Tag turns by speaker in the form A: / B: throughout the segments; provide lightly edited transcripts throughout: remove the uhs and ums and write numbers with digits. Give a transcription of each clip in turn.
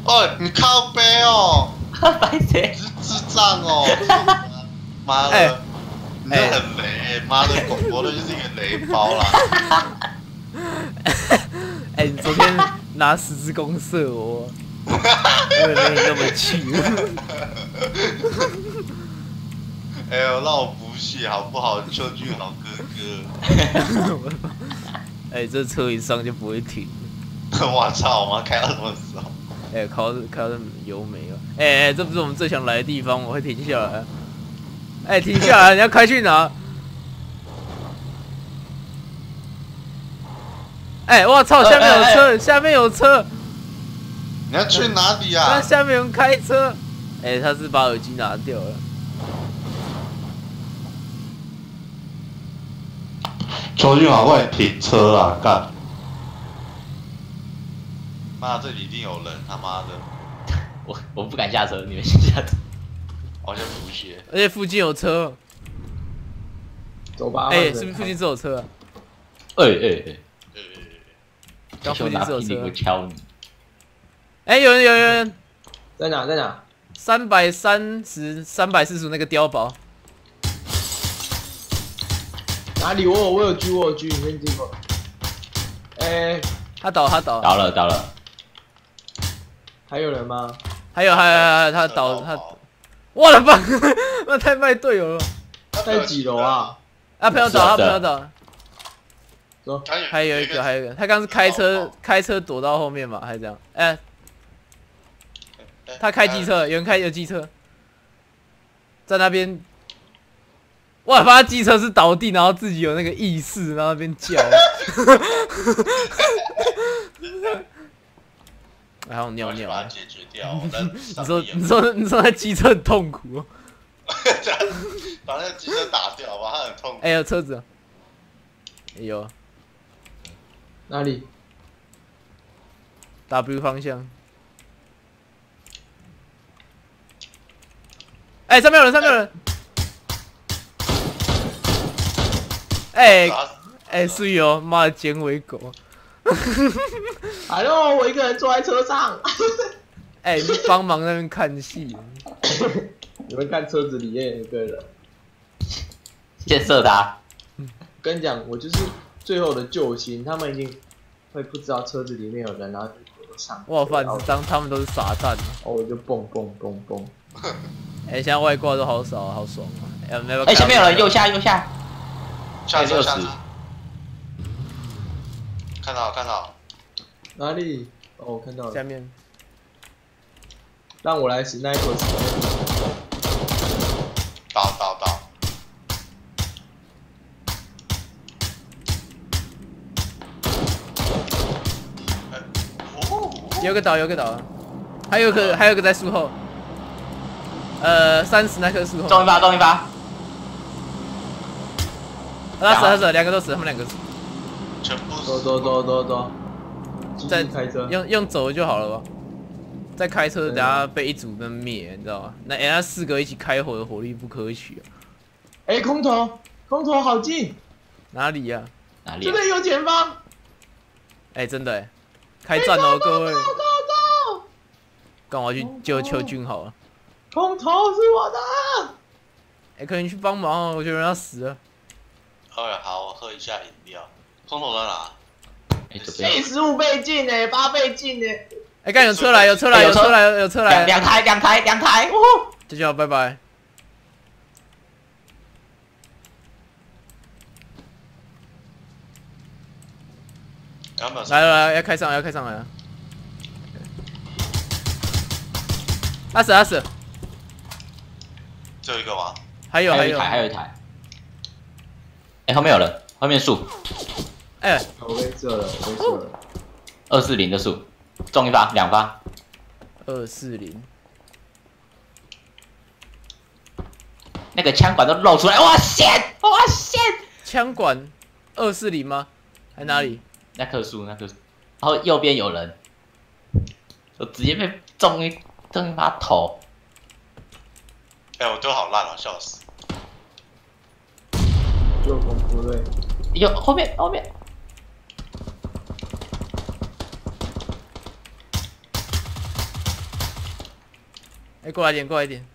A: 哦，你靠背哦，
B: 白谁？
A: 你是智障哦！妈的，你这很雷，妈的，广播的就是一个雷包啦。
C: 哎，你昨天拿十字弓射我，我也没你那么气。
A: 哎呦，让我补血好不好？邱俊豪哥哥。
C: 哎，这车一上就不会停。
A: 我操！我们要开到什么时候？
C: 哎，靠这油没了。哎，这不是我们最想来的地方，我会停下来。哎，停下来！你要开去哪？哎，我操！下面有车，下面有车。
A: 你要去哪里啊？
C: 那下面有人开车。哎，他是把耳机拿掉了。
A: 邱俊豪，快点停车啊！干！妈，这里一定有人！他妈的！
B: 我不敢下车，你们先下车。
A: 我先补血。
C: 而且附近有车。
D: 走吧。
C: 哎，是不是附近只有车啊？
B: 哎，
C: 刚附近只有车。
B: 我敲你。
C: 哎，有人。
D: 在哪
C: 330、345那个碉堡。
D: 哪里？我有狙，你先进过。哎，
C: 他倒
B: 了。
D: 还有人吗？
C: 还有，他倒他。我的妈！那太卖队友了。
D: 在几楼啊？
C: 啊，朋友倒，他朋友倒。
D: 走。
C: 还有一个，他刚是开车躲到后面嘛，还是这样？哎，他开机车，有机车，在那边。哇！发现机车是倒地，然后自己有那个意识，然后那边叫。还有尿尿。
A: 把它解决掉。
C: 你说那机车很痛苦。
A: 把那个机车打掉吧，他很痛苦。
C: 哎，有车子。有。
D: 哪里
C: ？W 方向。哎，上面有人。哎，是哦，妈的，捡尾狗。
D: Hello， 我一个人坐在车上。
C: 哎，你帮忙那边看戏。
D: 你们看车子里面有个人。
B: 先射他。
D: 跟你讲，我就是最后的救星，他们一定会不知道车子里面有人，然后就躲上。
C: 哇，反正他们都是傻蛋。
D: 哦，我就蹦。
C: 哎，现在外挂都好少，好爽啊！
B: 哎，前面有人，右下。
A: 下车。看到。
D: 哪里？哦，我看到了。
C: 下面。
D: 让我来sniper。
A: 倒。
C: 有个倒，还有个在树后。30那棵树后。
B: 中一发。
C: 他死，两个都死，他们两个死。
A: 全部死。
D: 走。
C: 再
D: 开车。
C: 用走就好了吧？再开车，等下被一组人灭，你知道吗？那4个一起开火的火力不可取啊！
D: 哎，空投好近。
C: 哪里呀？
D: 这边有前方。
C: 哎，真的哎，开战哦，各位！
D: Go！
C: 干嘛去救邱俊好了？
D: 空投是我的。
C: 哎，可以去帮忙哦，我觉得人要死了。
A: 好，我喝一下饮料。空投在哪？
B: 哎，这边。
D: 15倍镜哎，8倍镜哎。
C: 哎，干有车来！
B: 两台！
C: 这就好，拜拜。来，要开上来了。他死。
A: 只有一个吗？
C: 还有
B: 一台。哎，后面有人，后面树。
C: 哎，
D: 我被射了。
B: 240的树，中一发，2发。
C: 240。
B: 那个枪管都露出来，哇塞！
C: 枪管240吗？在哪里？
B: 那棵树，然后右边有人，我直接被中一发头。
A: 哎，我都好烂哦，笑死！
D: 救功夫队。
B: 有后面。
C: 哎，过来一点，过来一点。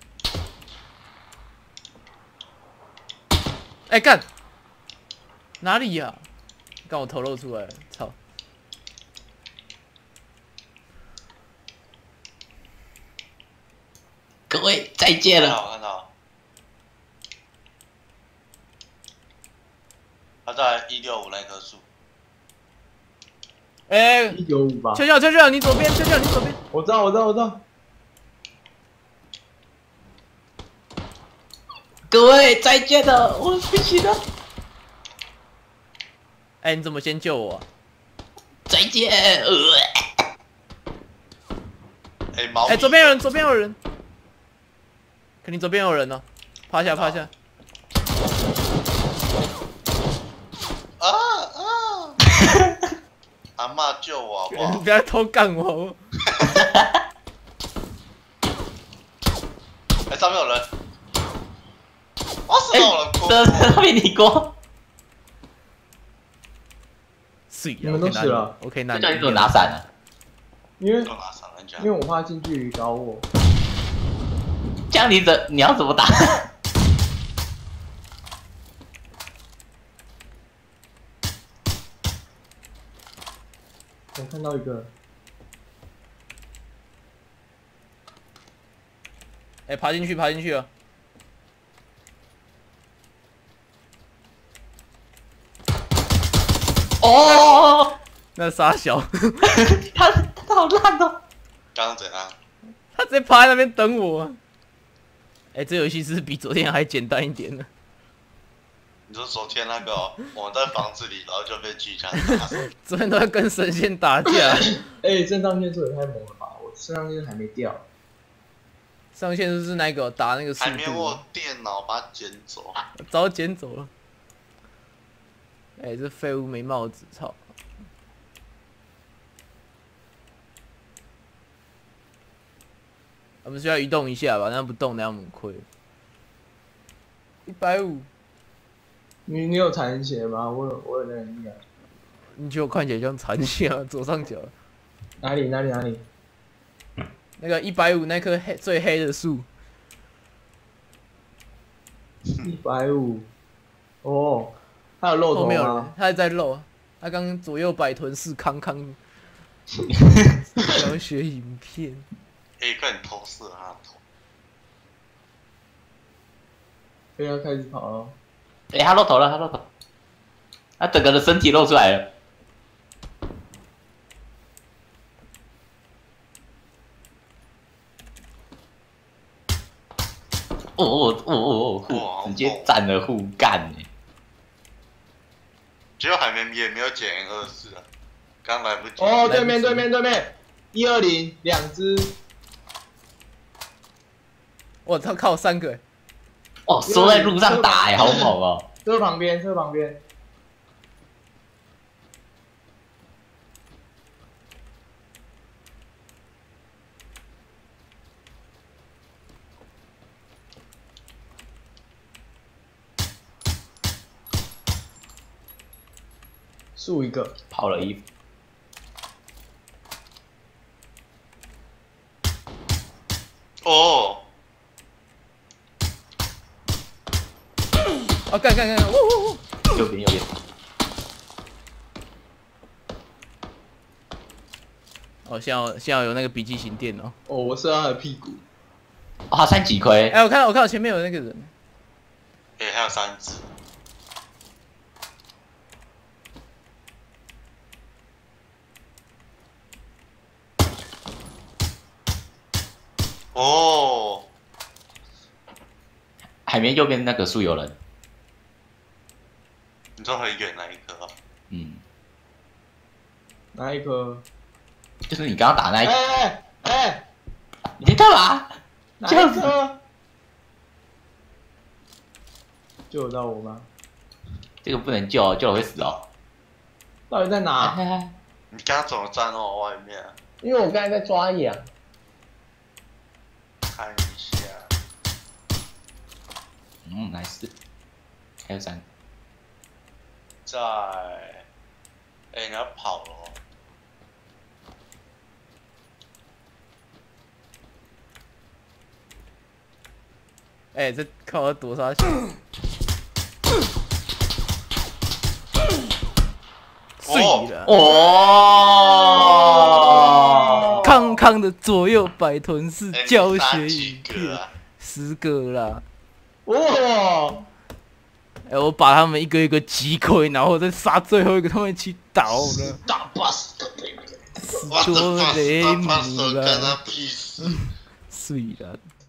C: 哎，干！哪里呀？刚我头露出来了，操！
B: 各位再见了。
A: 我看到，他在165那棵树。
C: 哎，
D: 195吧。
C: 秋，你左边，秋，你左边。
D: 我知道。
B: 各位再见了，我不行了。
C: 哎，你怎么先救我啊？
B: 再见。
A: 哎，毛。
C: 哎，左边有人。肯定左边有人哦，趴下。
A: 阿嬷救我好不好？
C: 不要偷干我！
A: 哎，上面有人！我死到了，
B: 这被你过。
C: 水，
D: 你们都死了。
C: 我可以拿。
B: 这叫你怎么拿伞啊？
D: 因为
A: 拿伞人家。
D: 因为我怕近距离搞我。
B: 这样你要怎么打？
D: 我看到一个。
C: 哎，爬进去了。
B: 哦，
C: 那傻小，
B: 他好烂哦。
A: 刚刚怎样？
C: 他直接趴在那边等我。哎，这游戏是比昨天还简单一点的。
A: 你说昨天那个、哦，我们在房子里，然后就被巨枪打死。
C: 昨天都在跟神仙打架。
D: 哎，肾上腺素也太猛了吧！我肾上腺素还没掉。
C: 上线就是那个打那个速
A: 还没
C: 度，
A: 我电脑把它捡走。
C: 早捡走了。哎，这废物没帽子，操！我们需要移动一下吧，那不动那样我们亏。150，
D: 你有残血吗？我有那个力量。
C: 你觉得我看起来像残血啊？左上角。
D: 哪里？
C: 那个150那棵最黑的树。
D: 150。哦，他有漏头
C: 后面有人
D: 吗？，
C: 他还在漏。他刚左右摆臀式康。想学影片。
A: 哎，快点偷射他的头！
D: 对，要开始跑了。
B: 哎，他露头了，他整个的身体露出来了。直接占了护干哎！
A: 结果也没有捡 N24啊，刚来不及。
D: 哦，对面，120，两只。
C: 我操，靠3个！
B: 哦，缩在路上打哎，好猛哦！
D: 车旁边。树一个，
B: 跑了衣服。
A: 哦，
C: 哦，干！
B: 右边。
C: 哦，现在有那个笔记型电脑。
D: 哦，我射他的屁股。
B: 哦，他3级亏。
C: 哎，我看到前面有那个人。
A: 哎，还有3只。哦，
B: 海绵右边那个树有人。
A: 你说很远那一颗、哦？
B: 嗯，
D: 哪一颗？
B: 就是你刚刚打那一颗。
D: 哎，
B: 你在干嘛？
D: 哪一颗？救得到我吗？
B: 这个不能救，救了会死哦。
D: 到底在哪？
A: 你刚刚怎么站到我外面、啊？
D: 因为我刚才在抓痒。
A: 看一下。
B: nice。还有3个。
A: 在，哎，你要跑了、哦。
C: 哎，这靠我躲啥去？碎了！
B: 哦，
C: 康康的左右摆臀式教学
A: 几
C: 影片
A: 个啊？
C: 10个啦！
D: 哇！
C: 哎，我把他们一个一个击溃，然后再杀最后一个，他们一起倒了。
D: 大 boss
C: 多雷姆
A: 干他
C: 了，
A: 屁事！
C: 碎了。